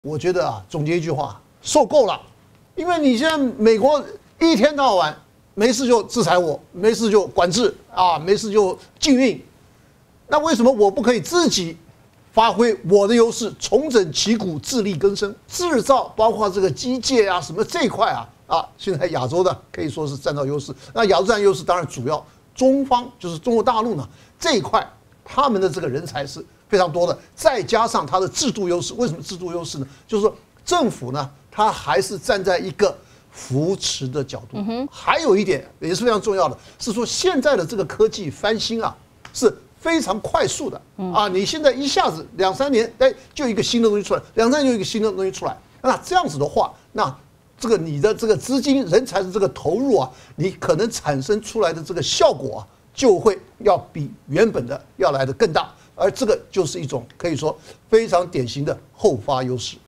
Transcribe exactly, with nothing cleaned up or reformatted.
我觉得啊，总结一句话，受够了。因为你现在美国一天到晚没事就制裁我，没事就管制啊，没事就禁运。那为什么我不可以自己发挥我的优势，重整旗鼓，自力更生？制造包括这个机械啊什么这一块啊啊，现在亚洲的可以说是占到优势。那亚洲占优势，当然主要中方就是中国大陆呢这一块，他们的这个人才是非常多的，再加上它的制度优势。为什么制度优势呢？就是说政府呢，它还是站在一个扶持的角度。嗯、还有一点也是非常重要的，是说现在的这个科技翻新啊，是非常快速的啊！你现在一下子两三年，哎，就一个新的东西出来，两三年就一个新的东西出来。那这样子的话，那这个你的这个资金、人才的这个投入啊，你可能产生出来的这个效果啊，就会要比原本的要来的更大。而这个就是一种可以说非常典型的后发优势。